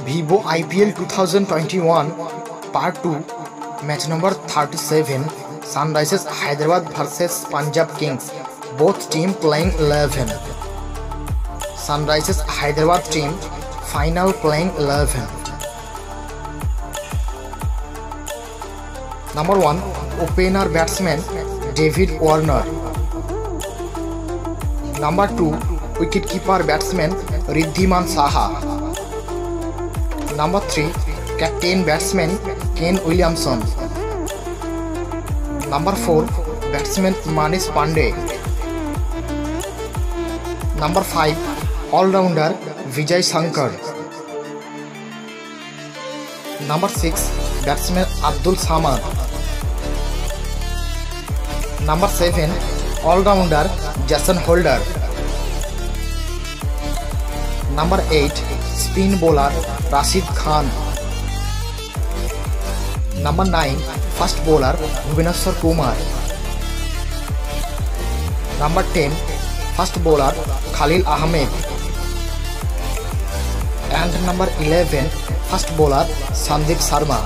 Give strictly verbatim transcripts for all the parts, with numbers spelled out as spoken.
Vivo I P L twenty twenty-one Part two Match number thirty-seven Sunrisers Hyderabad versus Punjab Kings. Both team playing eleven. Sunrisers Hyderabad team final playing eleven. Number one opener batsman David Warner. Number two wicketkeeper batsman Riddhiman Saha. Number three captain batsman Kane Williamson. Number four batsman Manish Pandey. Number five all-rounder Vijay Shankar. Number six batsman Abdul Samad. Number seven all-rounder Jason Holder. Number eight spin bowler Rashid Khan. Number nine fast bowler Bhubaneswar Kumar. Number ten fast bowler Khalil Ahmed. And number eleven fast bowler Sandeep Sharma.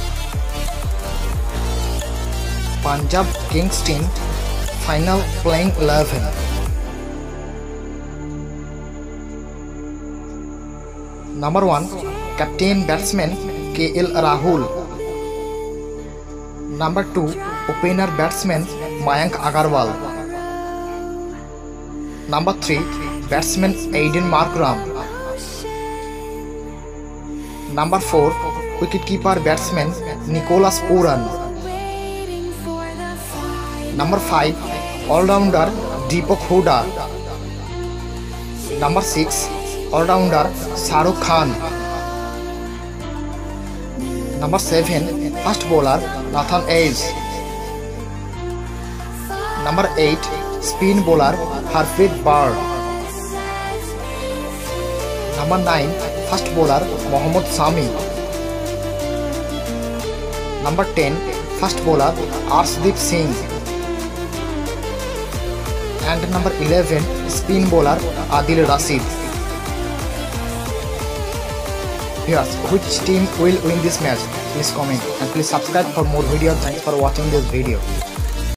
Punjab Kings team final playing eleven. Number one captain batsman K L Rahul. Number two opener batsman Mayank Agarwal. Number three batsman Aiden Markram. Number four wicketkeeper batsman Nicholas Pooran. Number five all-rounder Deepak Hooda. Number six all-rounder Shahrukh Khan. Number seven fast bowler Nathan Ace. Number eight spin bowler Harpreet Baur. Number nine fast bowler Mohammad Sami. Number ten fast bowler Arshdeep Singh. And number eleven spin bowler Adil Rashid. Viewers, which team will win this match? Please comment and please subscribe for more videos. Thanks for watching this video.